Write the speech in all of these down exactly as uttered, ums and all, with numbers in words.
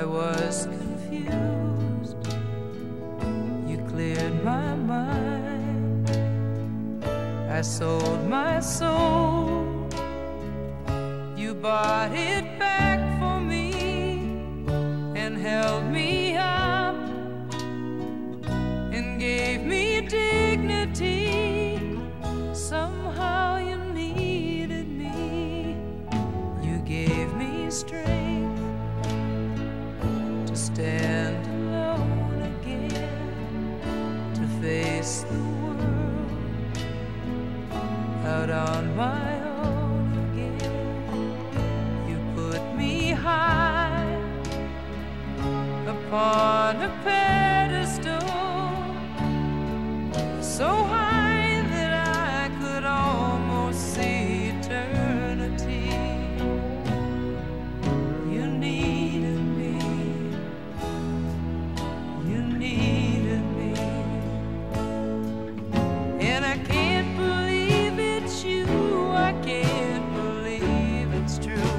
I was confused. You cleared my mind. I sold my soul. You bought it back for me and held me up and gave me dignity. Somehow you needed me. You gave me strength to stand alone again, to face the world out on my own again. You put me high upon a pedestal, so high that I could almost see eternity. You needed me. You needed me. And I can't believe it's you. I can't believe it's true.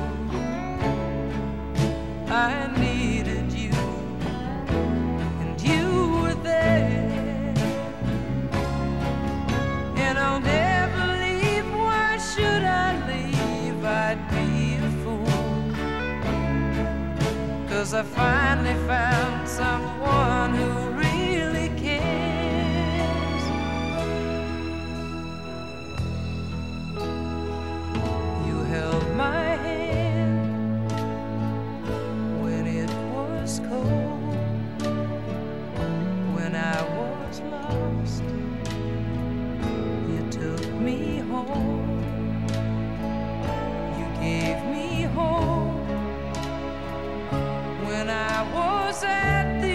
I needed you, and you were there. And I'll never leave. Why should I leave? I'd be a fool, 'cause I finally found someone who really cares. You held my hand when it was cold, when I was lost. You took me home. You gave me hope when I was at the